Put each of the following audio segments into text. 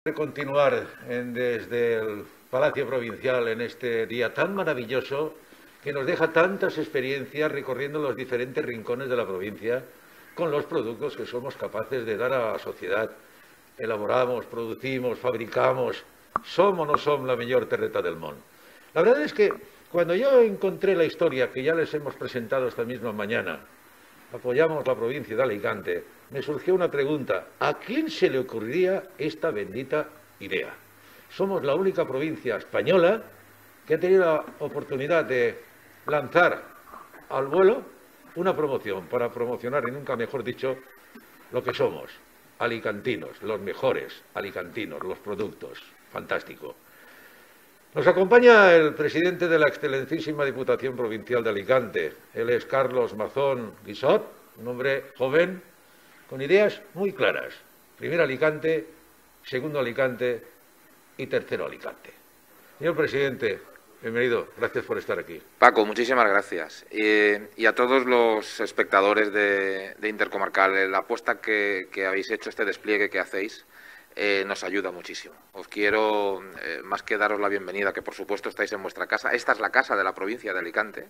de continuar desde el Palacio Provincial en este día tan maravilloso que nos deja tantas experiencias recorriendo los diferentes rincones de la provincia con los productos que somos capaces de dar a la sociedad. Elaboramos, producimos, fabricamos, som o no som la millor terreta del món. La verdad es que cuando yo encontré la historia que ya les hemos presentado esta misma mañana, apoyamos la provincia de Alicante, me surgió una pregunta: ¿a quién se le ocurriría esta bendita idea? Somos la única provincia española que ha tenido la oportunidad de lanzar al vuelo una promoción para promocionar, y nunca mejor dicho, lo que somos, alicantinos, los mejores alicantinos, los productos. Fantástico. Nos acompaña el presidente de la excelentísima Diputación Provincial de Alicante. Él es Carlos Mazón Guissot, un hombre joven con ideas muy claras. Primero Alicante, segundo Alicante y tercero Alicante. Señor presidente, bienvenido. Gracias por estar aquí. Paco, muchísimas gracias. Y a todos los espectadores de Intercomarcal, la apuesta que habéis hecho, este despliegue que hacéis, nos ayuda muchísimo. Os quiero, más que daros la bienvenida, que por supuesto estáis en vuestra casa, esta es la casa de la provincia de Alicante,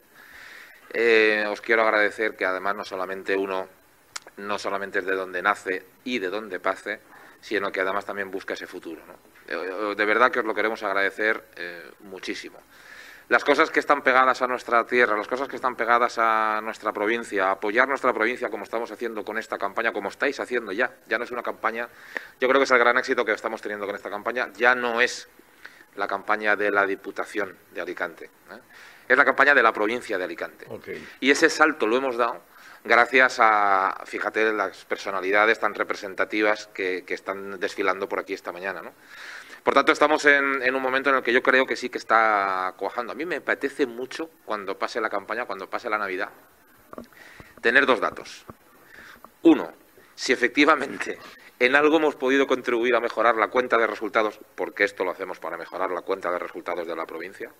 os quiero agradecer que además no solamente es de donde nace y de donde pase, sino que además también busca ese futuro, ¿no? De verdad que os lo queremos agradecer muchísimo. Las cosas que están pegadas a nuestra tierra, las cosas que están pegadas a nuestra provincia, apoyar nuestra provincia como estamos haciendo con esta campaña, como estáis haciendo ya no es una campaña, yo creo que es el gran éxito que estamos teniendo con esta campaña, ya no es la campaña de la Diputación de Alicante, es la campaña de la provincia de Alicante. Okay. Y ese salto lo hemos dado gracias a, fíjate, las personalidades tan representativas que están desfilando por aquí esta mañana, ¿no? Por tanto, estamos en un momento en el que yo creo que sí que está cuajando. A mí me apetece mucho, cuando pase la campaña, cuando pase la Navidad, tener dos datos. Uno, si efectivamente en algo hemos podido contribuir a mejorar la cuenta de resultados, porque esto lo hacemos para mejorar la cuenta de resultados de la provincia.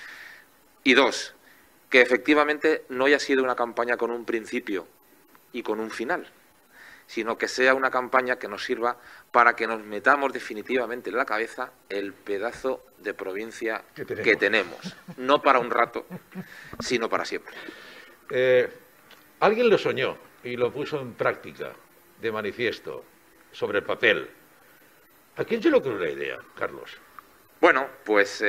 Y dos, que efectivamente no haya sido una campaña con un principio y con un final, sino que sea una campaña que nos sirva para que nos metamos definitivamente en la cabeza el pedazo de provincia que tenemos. No para un rato, sino para siempre. Alguien lo soñó y lo puso en práctica, de manifiesto, sobre el papel. ¿A quién se le ocurrió la idea, Carlos? Bueno, pues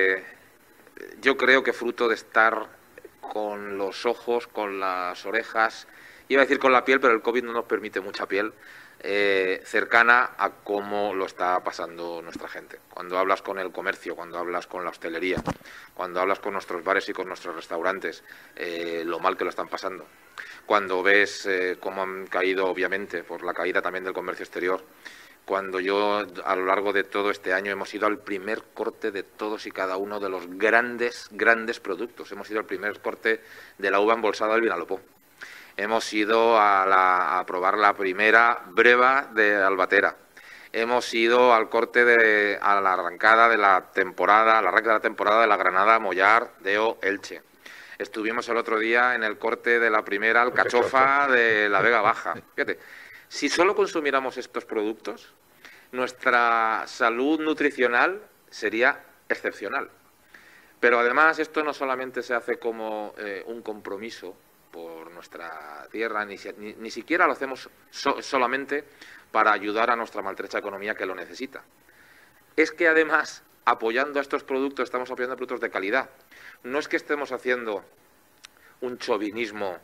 yo creo que fruto de estar con los ojos, con las orejas, iba a decir con la piel, pero el COVID no nos permite mucha piel, cercana a cómo lo está pasando nuestra gente. Cuando hablas con el comercio, cuando hablas con la hostelería, cuando hablas con nuestros bares y con nuestros restaurantes, lo mal que lo están pasando. Cuando ves cómo han caído, obviamente, por la caída también del comercio exterior. Cuando yo, a lo largo de todo este año, hemos ido al primer corte de todos y cada uno de los grandes productos. Hemos ido al primer corte de la uva embolsada del Vinalopó. Hemos ido a probar la primera breva de Albatera. Hemos ido al corte a la arrancada de la temporada, de la Granada Mollar Deo Elche. Estuvimos el otro día en el corte de la primera alcachofa de la Vega Baja. Fíjate, si solo consumiéramos estos productos, nuestra salud nutricional sería excepcional. Pero además esto no solamente se hace como un compromiso por nuestra tierra, ni siquiera lo hacemos solamente para ayudar a nuestra maltrecha economía que lo necesita. Es que además, apoyando a estos productos, estamos apoyando a productos de calidad. No es que estemos haciendo un chauvinismo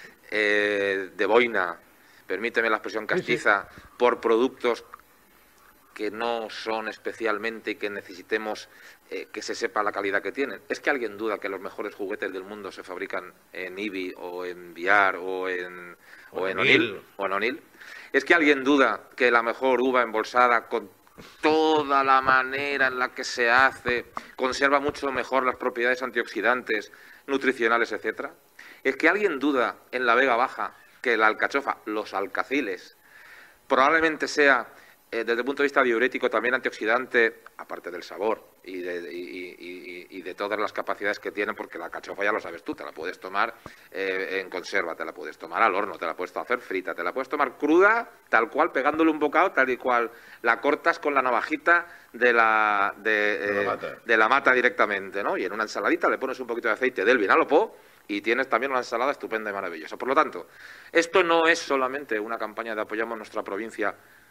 de boina, permíteme la expresión castiza, sí, por productos que no son especialmente y que necesitemos que se sepa la calidad que tienen. ¿Es que alguien duda que los mejores juguetes del mundo se fabrican en IBI o en Viar o en O'Neill? ¿Es que alguien duda que la mejor uva embolsada, con toda la manera en la que se hace, conserva mucho mejor las propiedades antioxidantes, nutricionales, etcétera? ¿Es que alguien duda en la Vega Baja que la alcachofa, los alcaciles, probablemente sea desde el punto de vista diurético, también antioxidante, aparte del sabor y de todas las capacidades que tiene, porque la alcachofa ya lo sabes tú, te la puedes tomar en conserva, te la puedes tomar al horno, te la puedes hacer frita, te la puedes tomar cruda, tal cual, pegándole un bocado, tal y cual la cortas con la navajita de la mata directamente, ¿no? Y en una ensaladita le pones un poquito de aceite del vinalopó y tienes también una ensalada estupenda y maravillosa. Por lo tanto, esto no es solamente una campaña de apoyamos nuestra provincia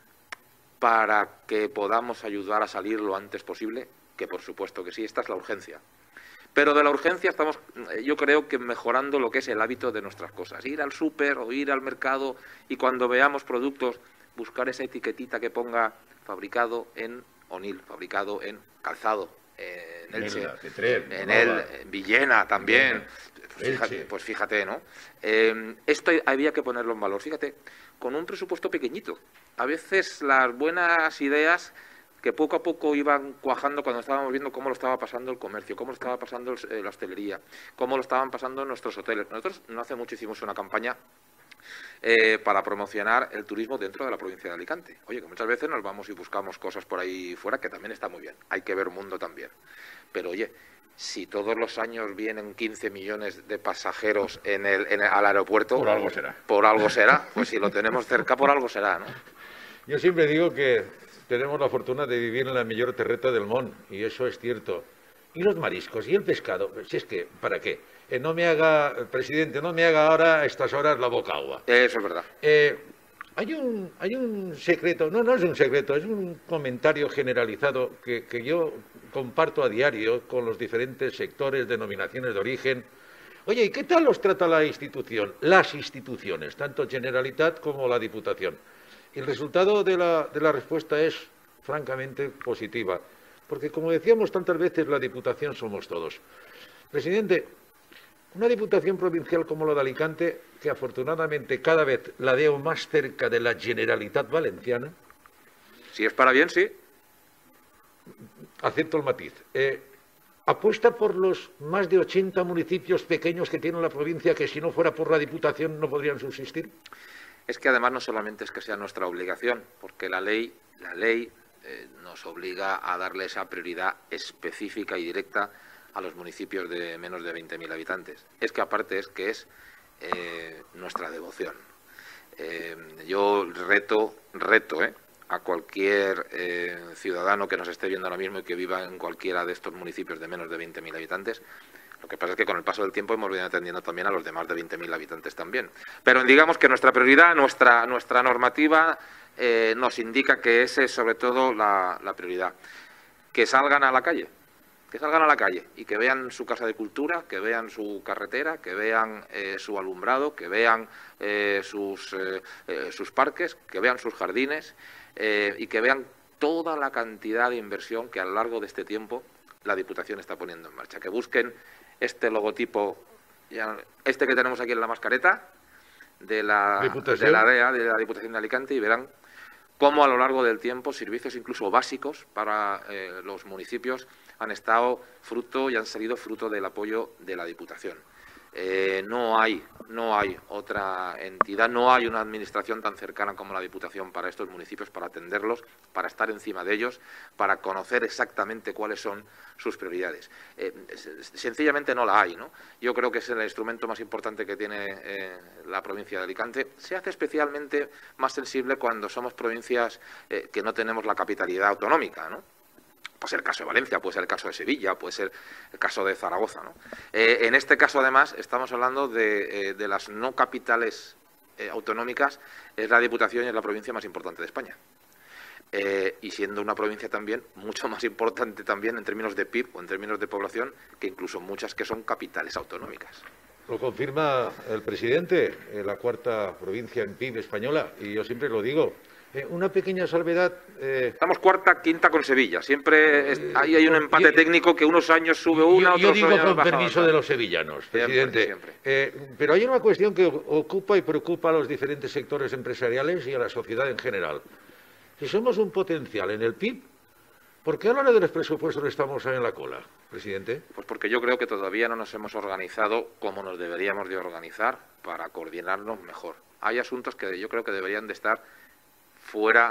para que podamos ayudar a salir lo antes posible, que por supuesto que sí, esta es la urgencia. Pero de la urgencia estamos, yo creo que mejorando lo que es el hábito de nuestras cosas. Ir al súper o ir al mercado y cuando veamos productos, buscar esa etiquetita que ponga fabricado en Onil, fabricado en Calzado, en Elche, en Villena también. Pues fíjate, ¿no? Esto había que ponerlo en valor. Fíjate, con un presupuesto pequeñito. A veces las buenas ideas que poco a poco iban cuajando cuando estábamos viendo cómo lo estaba pasando el comercio, cómo lo estaba pasando la hostelería, cómo lo estaban pasando nuestros hoteles. Nosotros no hace mucho hicimos una campaña para promocionar el turismo dentro de la provincia de Alicante. Oye, que muchas veces nos vamos y buscamos cosas por ahí fuera, que también está muy bien. Hay que ver mundo también. Pero oye, si todos los años vienen 15 millones de pasajeros al aeropuerto... Por algo será. Por algo será. Pues si lo tenemos cerca, por algo será, ¿no? Yo siempre digo que tenemos la fortuna de vivir en la mejor terreta del mundo, y eso es cierto. ¿Y los mariscos? ¿Y el pescado? Si es que, ¿para qué? No me haga, presidente, no me haga ahora a estas horas la boca agua. Eso es verdad. Hay un secreto, no es un secreto, es un comentario generalizado que yo comparto a diario con los diferentes sectores, denominaciones de origen. Oye, ¿y qué tal los trata la institución? Las instituciones, tanto Generalitat como la Diputación. Y el resultado de la respuesta es francamente positiva, porque como decíamos tantas veces, la Diputación somos todos. Presidente, una Diputación provincial como la de Alicante, que afortunadamente cada vez la veo más cerca de la Generalitat Valenciana. Si es para bien, sí. Acepto el matiz. Apuesta por los más de 80 municipios pequeños que tiene la provincia, que si no fuera por la Diputación no podrían subsistir. Es que además no solamente es que sea nuestra obligación, porque la ley nos obliga a darle esa prioridad específica y directa a los municipios de menos de 20.000 habitantes. Es que aparte es nuestra devoción. Yo reto a cualquier ciudadano que nos esté viendo ahora mismo y que viva en cualquiera de estos municipios de menos de 20.000 habitantes. Lo que pasa es que con el paso del tiempo hemos venido atendiendo también a los demás de 20.000 habitantes también. Pero digamos que nuestra prioridad, nuestra normativa nos indica que esa es sobre todo la prioridad. Que salgan a la calle. Que salgan a la calle y que vean su casa de cultura, que vean su carretera, que vean su alumbrado, que vean sus parques, que vean sus jardines y que vean toda la cantidad de inversión que a lo largo de este tiempo la Diputación está poniendo en marcha. Que busquen este logotipo, este que tenemos aquí en la mascareta, de la DEA, de la Diputación de Alicante, y verán cómo a lo largo del tiempo servicios incluso básicos para los municipios han estado fruto y han salido fruto del apoyo de la Diputación. No hay otra entidad, no hay una administración tan cercana como la Diputación para estos municipios, para atenderlos, para estar encima de ellos, para conocer exactamente cuáles son sus prioridades. Sencillamente no la hay, ¿no? Yo creo que es el instrumento más importante que tiene la provincia de Alicante. Se hace especialmente más sensible cuando somos provincias que no tenemos la capitalidad autonómica, ¿no? Puede ser el caso de Valencia, puede ser el caso de Sevilla, puede ser el caso de Zaragoza, ¿no? En este caso, además, estamos hablando de las no capitales autonómicas, es la Diputación y es la provincia más importante de España. Y siendo una provincia también mucho más importante también en términos de PIB o en términos de población que incluso muchas que son capitales autonómicas. Lo confirma el presidente, la cuarta provincia en PIB española, y yo siempre lo digo. Una pequeña salvedad. Estamos cuarta, quinta con Sevilla. Siempre ahí hay un empate técnico que unos años sube una, yo otros digo años con baja permiso otra. de los sevillanos, presidente. Siempre. Pero hay una cuestión que ocupa y preocupa a los diferentes sectores empresariales y a la sociedad en general. Si somos un potencial en el PIB, ¿por qué a la hora de los presupuestos estamos en la cola, presidente? Pues porque yo creo que todavía no nos hemos organizado como nos deberíamos de organizar para coordinarnos mejor. Hay asuntos que yo creo que deberían de estar fuera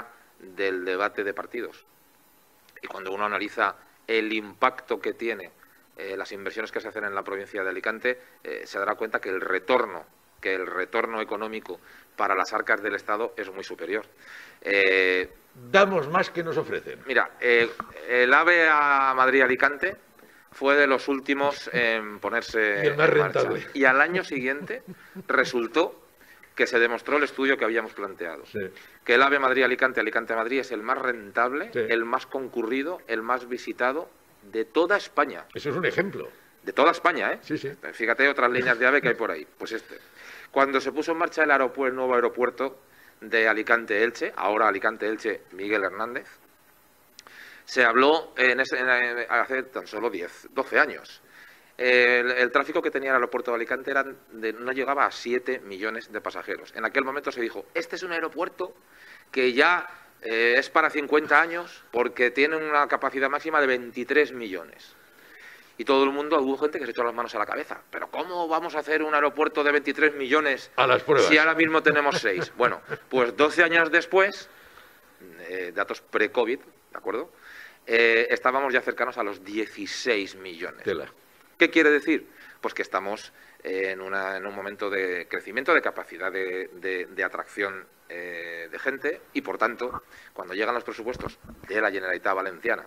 del debate de partidos. Y cuando uno analiza el impacto que tiene las inversiones que se hacen en la provincia de Alicante, se dará cuenta que el retorno económico para las arcas del Estado es muy superior. Damos más que nos ofrecen. Mira, el AVE a Madrid-Alicante fue de los últimos en ponerse el más en marcha. rentable. Y al año siguiente resultó que se demostró el estudio que habíamos planteado. Sí. Que el AVE Madrid-Alicante, Alicante-Madrid es el más rentable, Sí. el más concurrido, el más visitado de toda España. Eso es un ejemplo. De toda España, ¿eh? Sí, sí. Fíjate otras líneas de AVE que hay por ahí. Pues este. Cuando se puso en marcha el nuevo aeropuerto de Alicante-Elche, ahora Alicante-Elche Miguel Hernández, se habló hace tan solo 12 años. El tráfico que tenía el aeropuerto de Alicante no llegaba a 7 millones de pasajeros. En aquel momento se dijo, este es un aeropuerto que ya es para 50 años porque tiene una capacidad máxima de 23 millones. Y todo el mundo, hubo gente que se echó las manos a la cabeza. ¿Pero cómo vamos a hacer un aeropuerto de 23 millones A las pruebas. si ahora mismo tenemos 6? Bueno, pues 12 años después, datos pre-COVID, ¿de acuerdo? Estábamos ya cercanos a los 16 millones. Tela. ¿Qué quiere decir? Pues que estamos en un momento de crecimiento, de capacidad de atracción de gente y, por tanto, cuando llegan los presupuestos de la Generalitat Valenciana,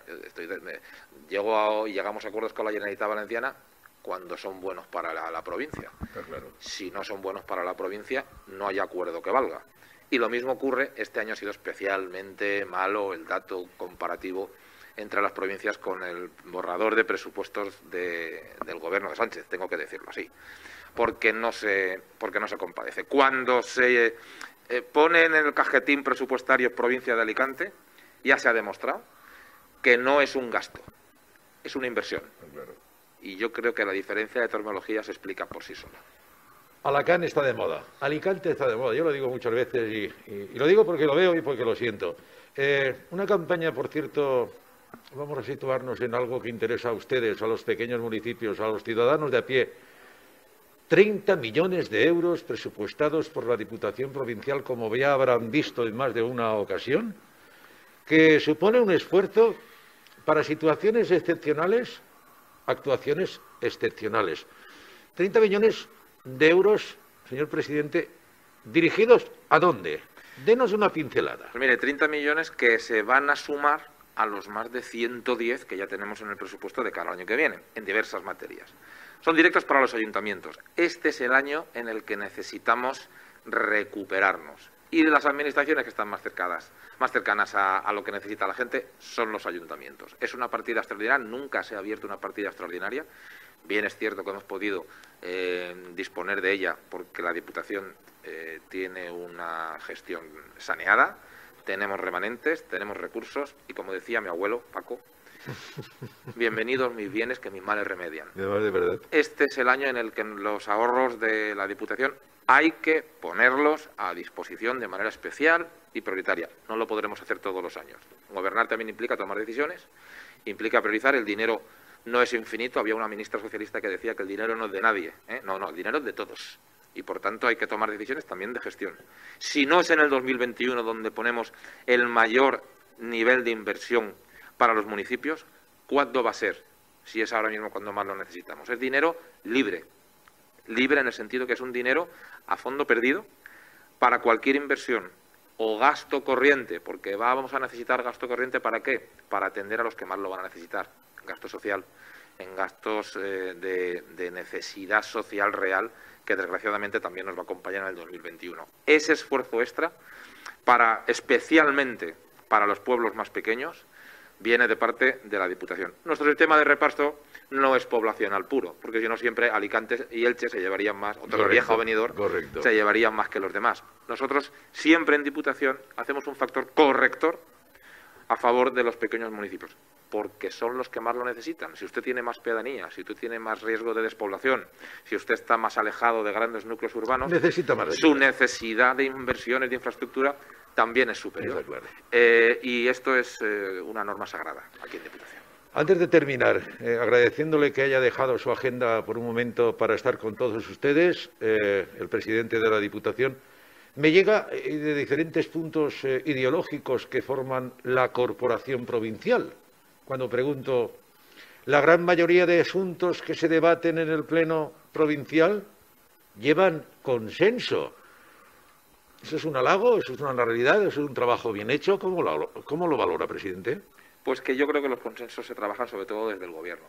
llegamos a acuerdos con la Generalitat Valenciana cuando son buenos para la provincia. Está claro. Si no son buenos para la provincia, no hay acuerdo que valga. Y lo mismo ocurre, este año ha sido especialmente malo el dato comparativo entre las provincias con el borrador de presupuestos del gobierno de Sánchez, tengo que decirlo así, porque no se compadece. Cuando se pone en el cajetín presupuestario provincia de Alicante, ya se ha demostrado que no es un gasto, es una inversión. Claro. Y yo creo que la diferencia de terminología se explica por sí sola. Alacant está de moda, Alicante está de moda, yo lo digo muchas veces y lo digo porque lo veo y porque lo siento. Una campaña, por cierto, vamos a situarnos en algo que interesa a ustedes, a los pequeños municipios, a los ciudadanos de a pie. 30 millones de euros presupuestados por la Diputación Provincial, como ya habrán visto en más de una ocasión, que supone un esfuerzo para situaciones excepcionales, actuaciones excepcionales. 30 millones de euros, señor presidente, ¿dirigidos a dónde? Denos una pincelada. Pues mire, 30 millones que se van a sumar a los más de 110 que ya tenemos en el presupuesto de cada año que viene, en diversas materias. Son directos para los ayuntamientos. Este es el año en el que necesitamos recuperarnos. Y las administraciones que están más cercanas a lo que necesita la gente son los ayuntamientos. Es una partida extraordinaria, nunca se ha abierto una partida extraordinaria. Bien es cierto que hemos podido disponer de ella porque la Diputación tiene una gestión saneada, tenemos remanentes, tenemos recursos y, como decía mi abuelo, Paco, bienvenidos mis bienes que mis males remedian. De verdad. Este es el año en el que los ahorros de la Diputación hay que ponerlos a disposición de manera especial y prioritaria. No lo podremos hacer todos los años. Gobernar también implica tomar decisiones, implica priorizar. El dinero no es infinito. Había una ministra socialista que decía que el dinero no es de nadie. No, el dinero es de todos. Y, por tanto, hay que tomar decisiones también de gestión. Si no es en el 2021 donde ponemos el mayor nivel de inversión para los municipios, ¿cuándo va a ser? Si es ahora mismo cuando más lo necesitamos. Es dinero libre. Libre en el sentido que es un dinero a fondo perdido para cualquier inversión o gasto corriente, porque vamos a necesitar gasto corriente ¿para qué? Para atender a los que más lo van a necesitar. Gasto social, en gastos de necesidad social real, que desgraciadamente también nos va a acompañar en el 2021. Ese esfuerzo extra, especialmente para los pueblos más pequeños, viene de parte de la Diputación. Nuestro sistema de reparto no es poblacional puro, porque si no siempre Alicante y Elche se llevarían más, o Torrevieja o Benidorm se llevarían más que los demás. Nosotros siempre en Diputación hacemos un factor corrector a favor de los pequeños municipios, porque son los que más lo necesitan. Si usted tiene más pedanía, si usted tiene más riesgo de despoblación, si usted está más alejado de grandes núcleos urbanos, necesita más su necesidad de inversiones de infraestructura también es superior. Claro. Y esto es una norma sagrada aquí en Diputación. Antes de terminar, agradeciéndole que haya dejado su agenda por un momento para estar con todos ustedes, el presidente de la Diputación, Me llega de diferentes puntos ideológicos que forman la corporación provincial. Cuando pregunto, la gran mayoría de asuntos que se debaten en el Pleno provincial llevan consenso. ¿Eso es un halago? ¿Eso es una realidad? ¿Eso es un trabajo bien hecho? ¿Cómo lo valora, presidente? Pues que yo creo que los consensos se trabajan sobre todo desde el Gobierno.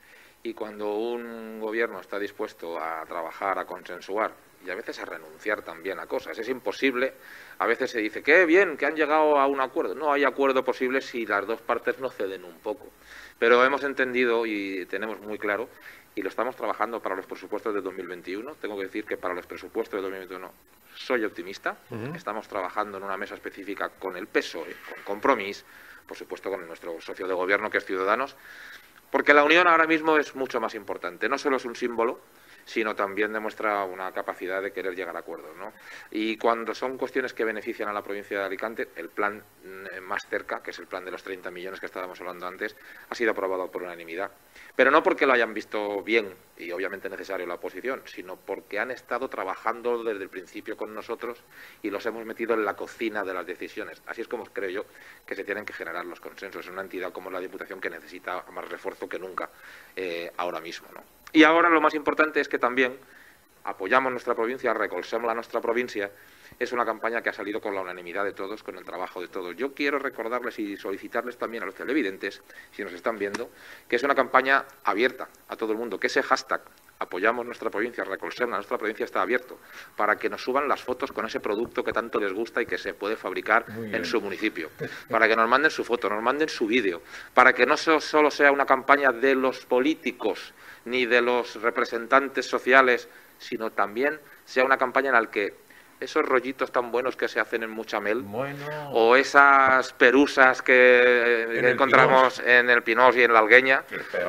Y cuando un Gobierno está dispuesto a trabajar, a consensuar y a veces a renunciar también a cosas, es imposible. A veces se dice, qué bien, que han llegado a un acuerdo. No hay acuerdo posible si las dos partes no ceden un poco. Pero hemos entendido y tenemos muy claro, y lo estamos trabajando para los presupuestos de 2021. Tengo que decir que para los presupuestos de 2021 soy optimista. Estamos trabajando en una mesa específica con el PSOE, con Compromís, por supuesto con nuestro socio de gobierno, que es Ciudadanos, porque la unión ahora mismo es mucho más importante. No solo es un símbolo, sino también demuestra una capacidad de querer llegar a acuerdos, ¿no? Y cuando son cuestiones que benefician a la provincia de Alicante, el plan más cerca, que es el plan de los 30 millones que estábamos hablando antes, ha sido aprobado por unanimidad. Pero no porque lo hayan visto bien y obviamente necesario la oposición, sino porque han estado trabajando desde el principio con nosotros y los hemos metido en la cocina de las decisiones. Así es como creo yo que se tienen que generar los consensos en una entidad como la Diputación, que necesita más refuerzo que nunca ahora mismo, ¿no? Y ahora lo más importante es que también apoyamos nuestra provincia, recolsemos a nuestra provincia. Es una campaña que ha salido con la unanimidad de todos, con el trabajo de todos. Yo quiero recordarles y solicitarles también a los televidentes, si nos están viendo, que es una campaña abierta a todo el mundo, que ese hashtag apoyamos nuestra provincia, recolsemos a nuestra provincia, está abierto, para que nos suban las fotos con ese producto que tanto les gusta y que se puede fabricar en su municipio, para que nos manden su foto, nos manden su vídeo, para que no solo sea una campaña de los políticos ni de los representantes sociales, sino también sea una campaña en la que esos rollitos tan buenos que se hacen en Muchamel, o esas perusas que encontramos en el Pinós y en la Algueña,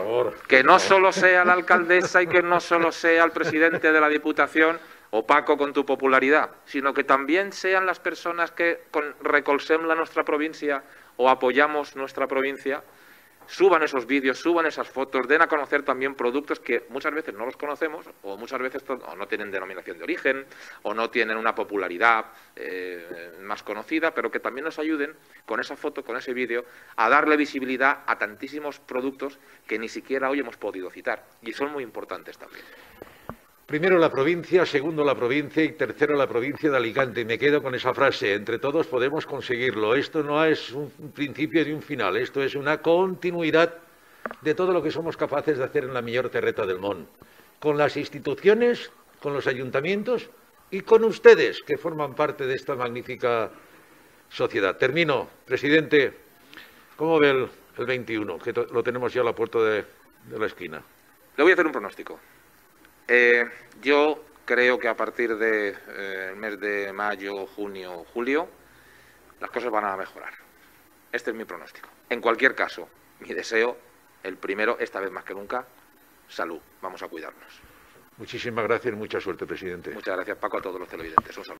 que no solo sea la alcaldesa y que no solo sea el presidente de la Diputación, opaco con tu popularidad, sino que también sean las personas que recolsem la nuestra provincia o apoyamos nuestra provincia, suban esos vídeos, suban esas fotos, den a conocer también productos que muchas veces no los conocemos o muchas veces o no tienen denominación de origen o no tienen una popularidad más conocida, pero que también nos ayuden con esa foto, con ese vídeo, a darle visibilidad a tantísimos productos que ni siquiera hoy hemos podido citar y son muy importantes también. Primero la provincia, segundo la provincia y tercero la provincia de Alicante. Me quedo con esa frase, entre todos podemos conseguirlo. Esto no es un principio ni un final, esto es una continuidad de todo lo que somos capaces de hacer en la mejor terreta del món. Con las instituciones, con los ayuntamientos y con ustedes, que forman parte de esta magnífica sociedad. Termino, presidente. ¿Cómo ve el 21? Que lo tenemos ya a la puerta de la esquina. Le voy a hacer un pronóstico. Yo creo que a partir del mes de mayo, junio, julio, las cosas van a mejorar. Este es mi pronóstico. En cualquier caso, mi deseo, el primero, esta vez más que nunca, salud. Vamos a cuidarnos. Muchísimas gracias y mucha suerte, presidente. Muchas gracias, Paco, a todos los televidentes. Un saludo.